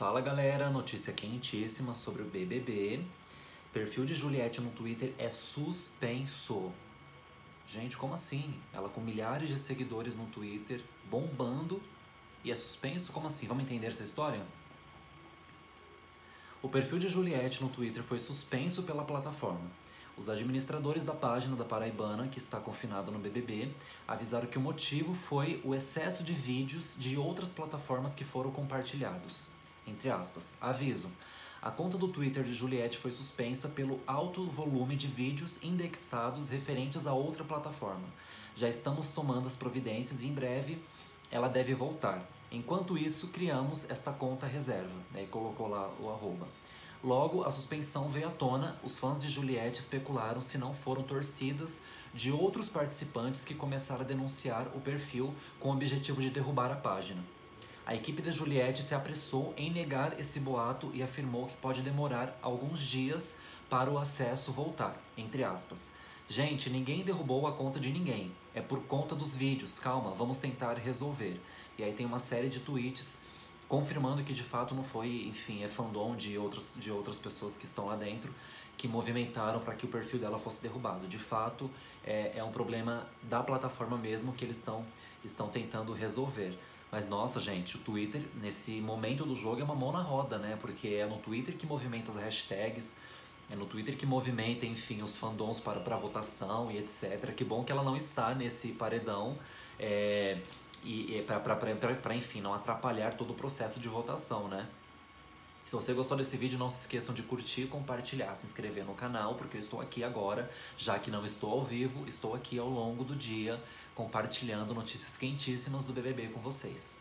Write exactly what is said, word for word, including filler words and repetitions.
Fala galera, notícia quentíssima sobre o B B B. Perfil de Juliette no Twitter é suspenso. Gente, como assim? Ela com milhares de seguidores no Twitter, bombando, e é suspenso? Como assim? Vamos entender essa história? O perfil de Juliette no Twitter foi suspenso pela plataforma. Os administradores da página da paraibana, que está confinado no B B B, avisaram que o motivo foi o excesso de vídeos de outras plataformas que foram compartilhados. Entre aspas, aviso. A conta do Twitter de Juliette foi suspensa pelo alto volume de vídeos indexados referentes a outra plataforma. Já estamos tomando as providências e em breve ela deve voltar. Enquanto isso, criamos esta conta reserva. Daí colocou lá o arroba. Logo, a suspensão veio à tona, os fãs de Juliette especularam se não foram torcidas de outros participantes que começaram a denunciar o perfil com o objetivo de derrubar a página. A equipe da Juliette se apressou em negar esse boato e afirmou que pode demorar alguns dias para o acesso voltar, entre aspas. Gente, ninguém derrubou a conta de ninguém, é por conta dos vídeos, calma, vamos tentar resolver. E aí tem uma série de tweets confirmando que de fato não foi, enfim, é fandom de outras, de outras pessoas que estão lá dentro que movimentaram para que o perfil dela fosse derrubado. De fato, é, é um problema da plataforma mesmo que eles estão, estão tentando resolver. Mas nossa, gente, o Twitter, nesse momento do jogo, é uma mão na roda, né? Porque é no Twitter que movimenta as hashtags, é no Twitter que movimenta, enfim, os fandoms para, para votação e etcétera. Que bom que ela não está nesse paredão, é, e, e para, enfim, não atrapalhar todo o processo de votação, né? Se você gostou desse vídeo, não se esqueçam de curtir, compartilhar, se inscrever no canal, porque eu estou aqui agora, já que não estou ao vivo, estou aqui ao longo do dia compartilhando notícias quentíssimas do B B B com vocês.